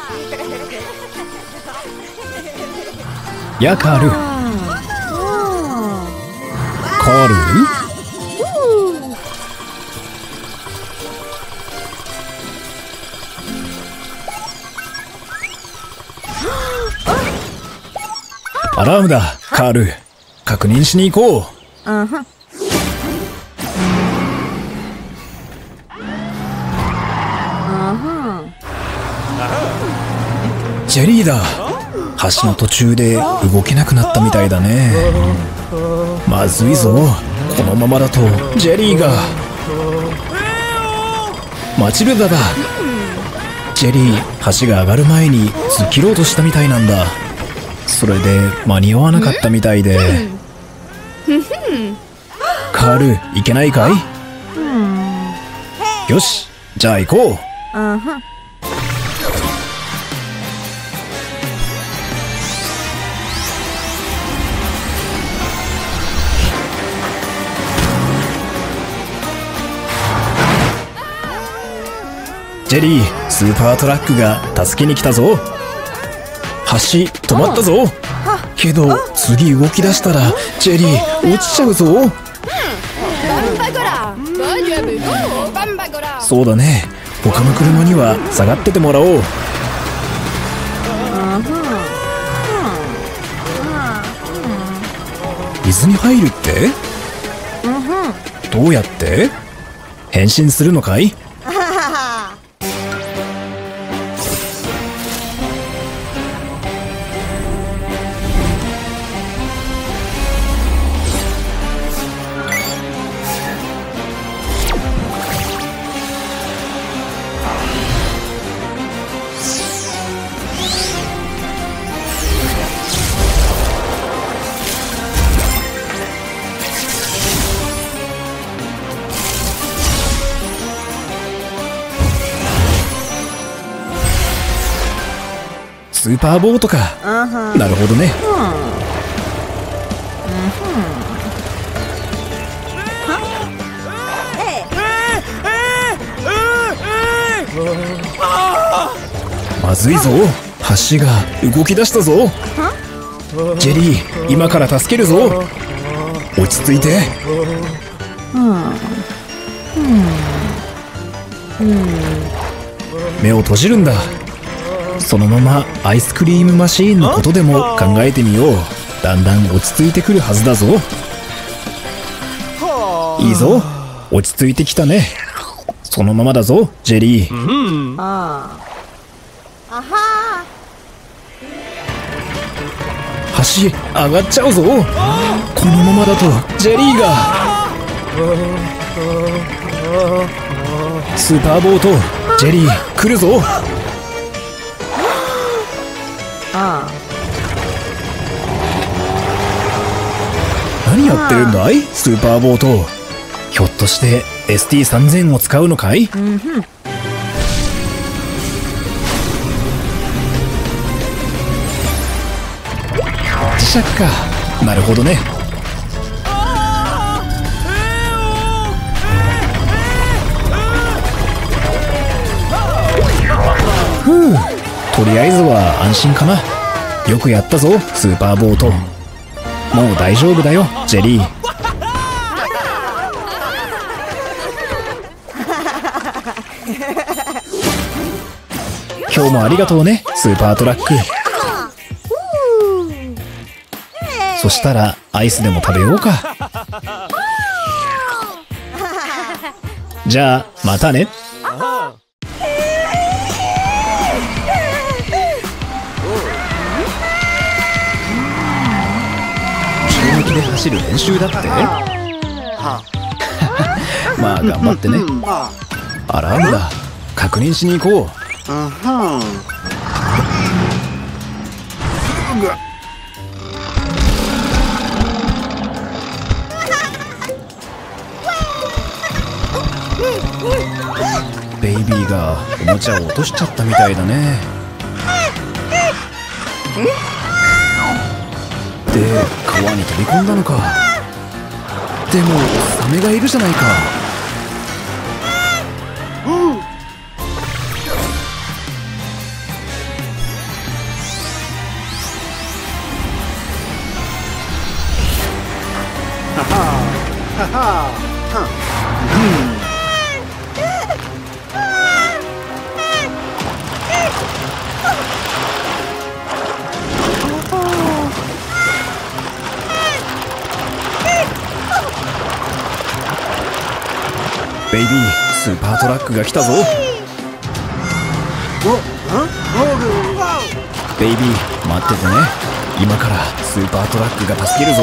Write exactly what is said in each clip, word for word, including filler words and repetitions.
やカール。カール？アラームだ、カール。確認しに行こう。ジェリーだ。橋の途中で動けなくなったみたいだね。まずいぞ。このままだとジェリーが。マチルダだ。ジェリー、橋が上がる前に突っ切ろうとしたみたいなんだ。それで間に合わなかったみたいで。カール、行けないかい？よし、じゃあ行こう。ジェリー、スーパートラックが助けに来たぞ。橋止まったぞ。けど次動き出したらジェリー落ちちゃうぞ。そうだね、他の車には下がっててもらおう。水に入るって？どうやって？変身するのかい？スーパーボートか。なるほどね。まずいぞ、橋が動き出したぞ。ジェリー、今から助けるぞ。落ち着いて。目を閉じるんだ。そのままアイスクリームマシーンのことでも考えてみよう。だんだん落ち着いてくるはずだぞ。いいぞ、落ち着いてきたね。そのままだぞ、ジェリー。橋上がっちゃうぞ。このままだとジェリーが。スーパーボート、ジェリー来るぞ。何やってるんだい、スーパーボート。ひょっとして エスティーさんぜん を使うのかい？磁石か。なるほどね。ふう、とりあえずは安心かな。よくやったぞ、スーパーボート。もう大丈夫だよ、ジェリー。今日もありがとうね、スーパートラック。そしたらアイスでも食べようか。じゃあまたね。で走る練習だって。まあ頑張ってね。アラームだ、確認しに行こう。ベイビーがおもちゃを落としちゃったみたいだね。で、川に飛び込んだのか。でもサメがいるじゃないか。 ベイビー、スーパートラックが来たぞ。ベイビー、待っててね。今からスーパートラックが助けるぞ。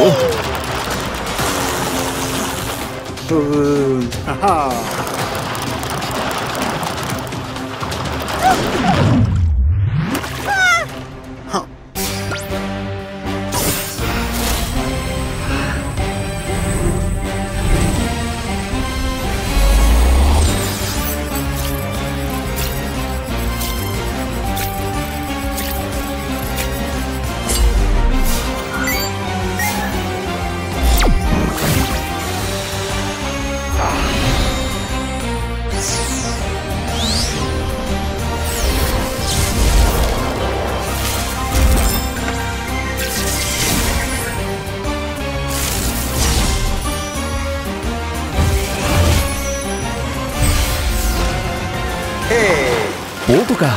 ボートか。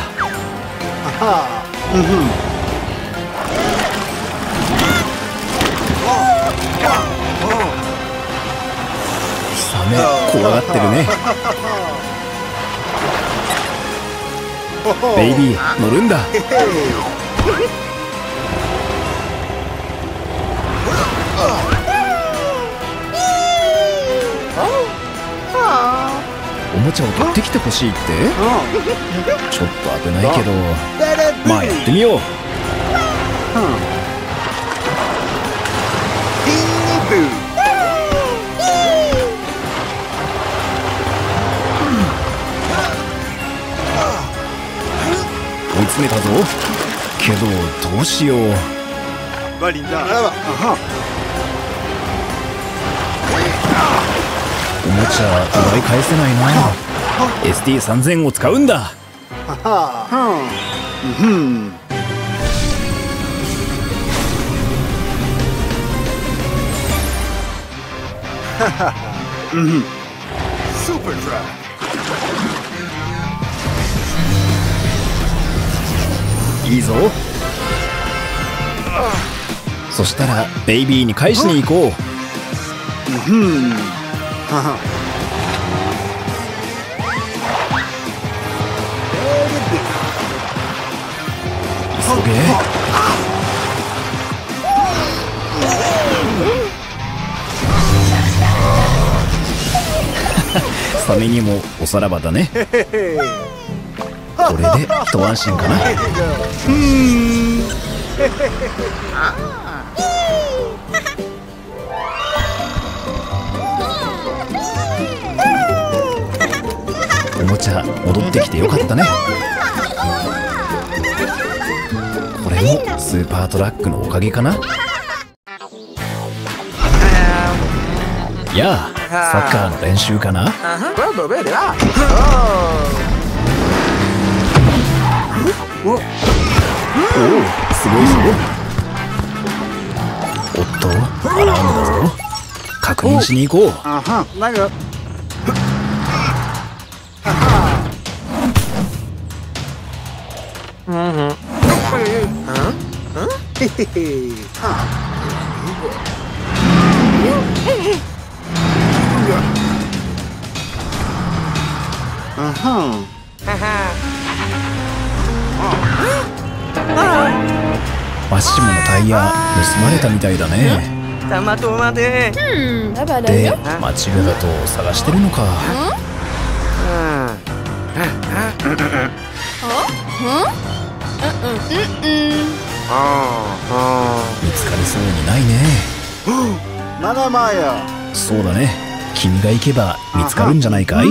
サメ怖がってるね。ベイビー、乗るんだ。おもちゃを取ってきてほしいって？ちょっと危ないけど、まあやってみよう。追い詰めたぞ。けどどうしよう。おもちゃ奪い返せないな。 エスティーさんぜん を使うんだ。いいぞ。そしたらベイビーに返しに行こう。急げ。サメにもおさらばだね。これで一安心かな。おもちゃ戻ってきてよかったね。これもスーパートラックのおかげかな。やあ、サッカーの練習かな。おお、すごいぞ。おっと、アラームだぞ。確認しに行こう。マッシモのタイヤ盗まれたみたいだね。で、町がだと探してるのか。見つかりそうにないね。そうだね。君が行けば見つかるんじゃないかい？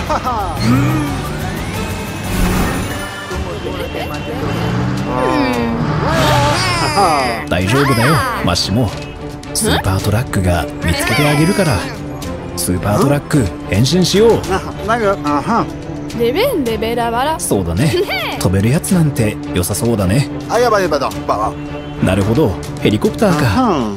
大丈夫だよマッシモ。スーパートラックが見つけてあげるから。スーパートラック変身しよう。 レベンレベラバラ。 そうだね。飛べるやつなんて良さそうだね。なるほど、ヘリコプターか。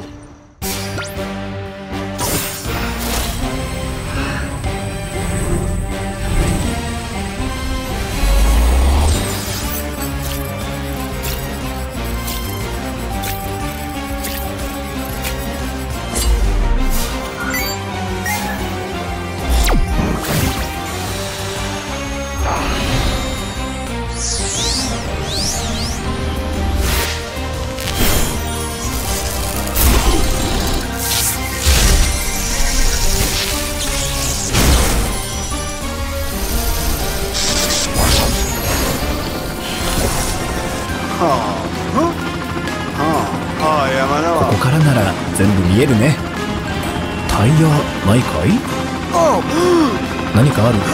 ここからなら全部見えるね。タイヤないかい？何かあるって？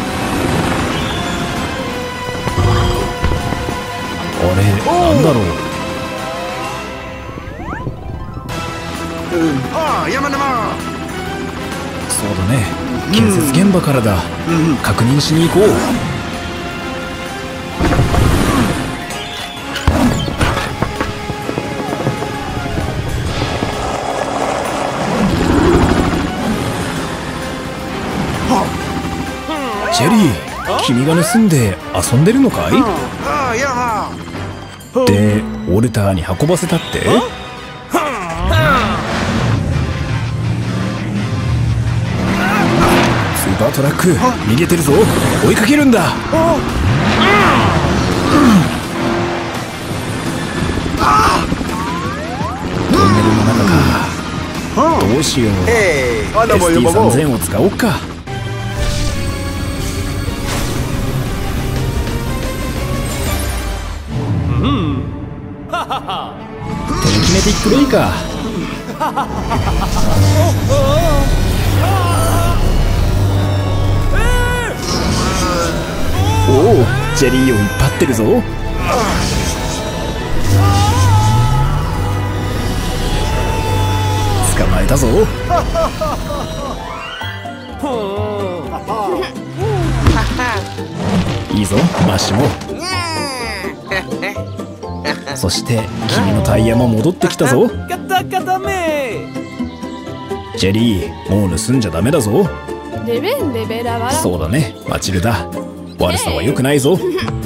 あれなんだろう。そうだね、建設現場からだ。確認しに行こう。ジェリー、君が盗んで遊んでるのかい？で、オルターに運ばせたって？スーパートラック逃げてるぞ。追いかけるんだ。トンネルの中か。どうしよう。 エスティーさんぜん を使おうか。テレキネティックレイか。おお、ジェリーを引っ張ってるぞ。捕まえたぞ。いいぞマッシュも。そして君のタイヤも戻ってきたぞ。ジェリー、もう盗んじゃダメだぞ。 レベンレベラバラ。 そうだねマチルダ、悪さは良くないぞ。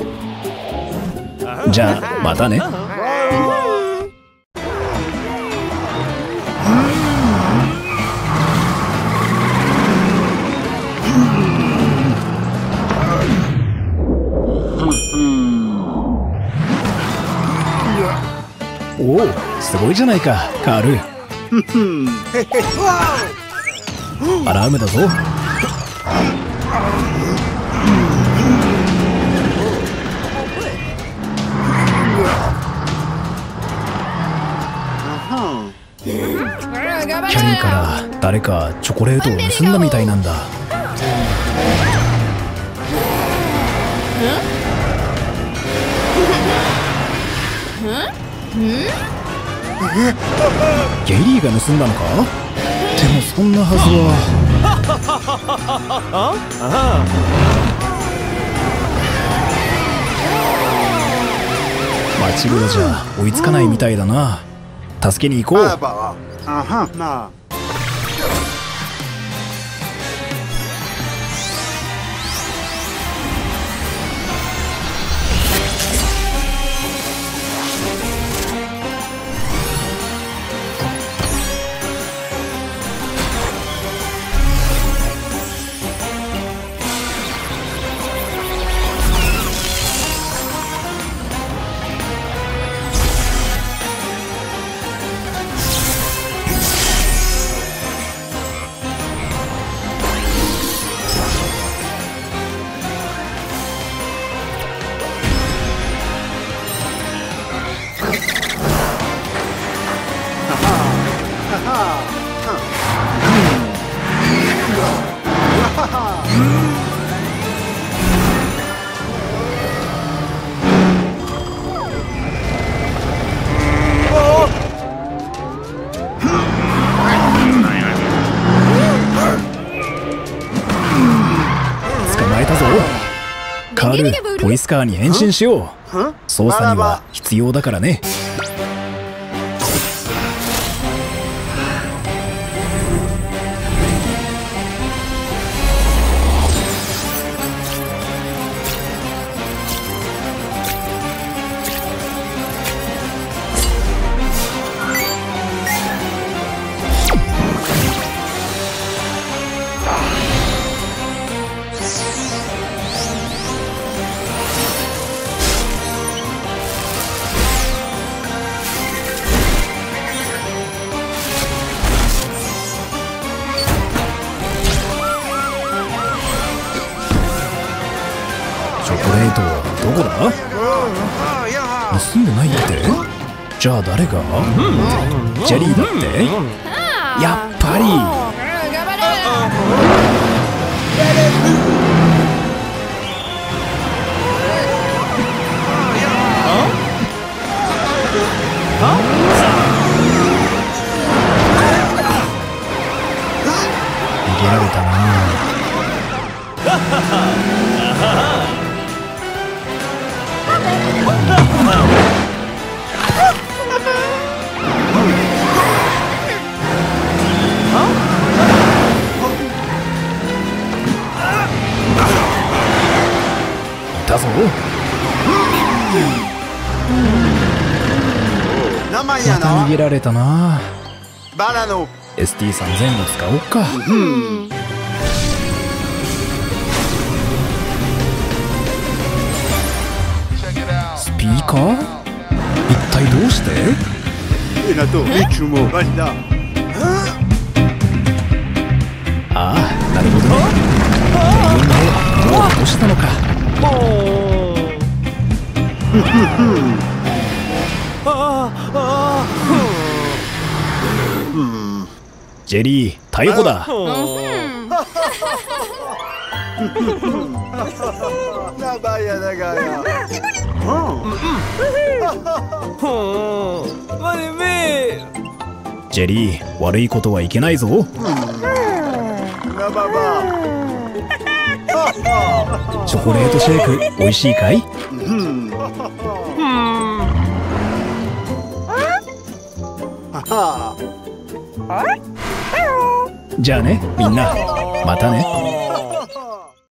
じゃあまたね。おお、すごいじゃないかカール。アラームだぞ。キャリーから誰かチョコレートを盗んだみたいなんだ。ゲイリーが盗んだのか？でもそんなはずは。マチルダじゃ追いつかないみたいだな。助けに行こう。 まえたぞ。カール、トイスカーに変身しよう。操作には必要だからね。チョコレートはどこだ？盗んでないって？じゃあ誰が？ジェリーだって？やっぱり。逃げられたな。だぞ。また逃げられたな。エスティーさんぜん を使おうか。スピーカー？一体どうして？ああ、なるほどね。電源でドアを落としたのか。ジェリー、逮捕だ。ジェリー、悪いことはいけないぞ。チョコレートシェイク、おいしいかい？じゃあね、みんな、またね。